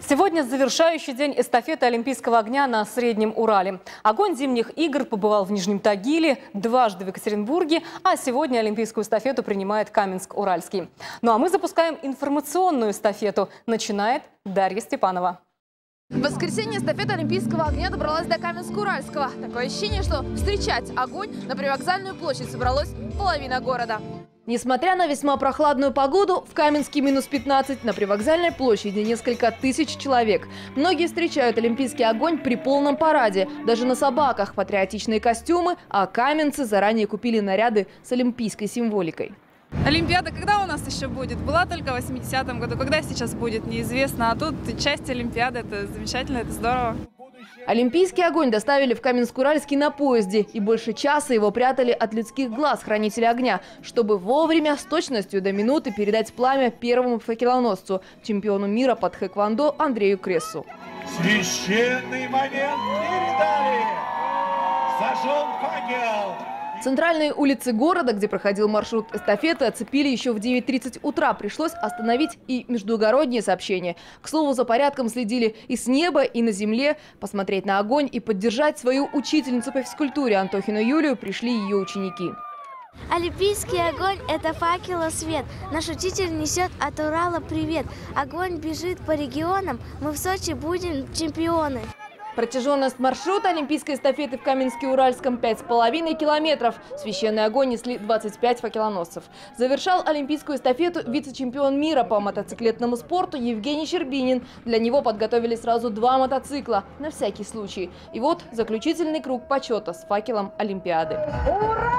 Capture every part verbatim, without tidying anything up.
Сегодня завершающий день эстафеты Олимпийского огня на Среднем Урале. Огонь зимних игр побывал в Нижнем Тагиле, дважды в Екатеринбурге, а сегодня Олимпийскую эстафету принимает Каменск-Уральский. Ну а мы запускаем информационную эстафету. Начинает Дарья Степанова. В воскресенье эстафета Олимпийского огня добралась до Каменска-Уральского. Такое ощущение, что встречать огонь на Привокзальную площадь собралась половина города. Несмотря на весьма прохладную погоду, в Каменске минус пятнадцать, на Привокзальной площади несколько тысяч человек. Многие встречают Олимпийский огонь при полном параде. Даже на собаках патриотичные костюмы, а каменцы заранее купили наряды с олимпийской символикой. Олимпиада когда у нас еще будет? Была только в восьмидесятом году. Когда сейчас будет, неизвестно. А тут часть Олимпиады. Это замечательно, это здорово. Олимпийский огонь доставили в Каменск-Уральский на поезде. И больше часа его прятали от людских глаз хранители огня, чтобы вовремя, с точностью до минуты, передать пламя первому факелоносцу, чемпиону мира по тхэквондо Андрею Крессу. Священный момент передали! Зажжен факел! Центральные улицы города, где проходил маршрут эстафеты, оцепили еще в девять тридцать утра. Пришлось остановить и междугородние сообщения. К слову, за порядком следили и с неба, и на земле. Посмотреть на огонь и поддержать свою учительницу по физкультуре Антохину Юлию пришли ее ученики. Олимпийский огонь – это факел и свет. Наш учитель несет от Урала привет. Огонь бежит по регионам, мы в Сочи будем чемпионы. Протяженность маршрута олимпийской эстафеты в Каменске-Уральском пять с половиной километров. Священный огонь несли двадцать пять факелоносцев. Завершал олимпийскую эстафету вице-чемпион мира по мотоциклетному спорту Евгений Щербинин. Для него подготовили сразу два мотоцикла, на всякий случай. И вот заключительный круг почета с факелом Олимпиады. Ура!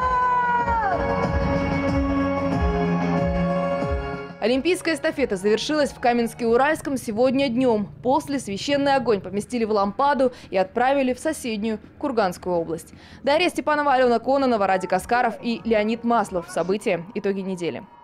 Олимпийская эстафета завершилась в Каменске-Уральском сегодня днем. После священный огонь поместили в лампаду и отправили в соседнюю Курганскую область. Дарья Степанова, Алена Кононова, Радик Аскаров и Леонид Маслов. События. Итоги недели.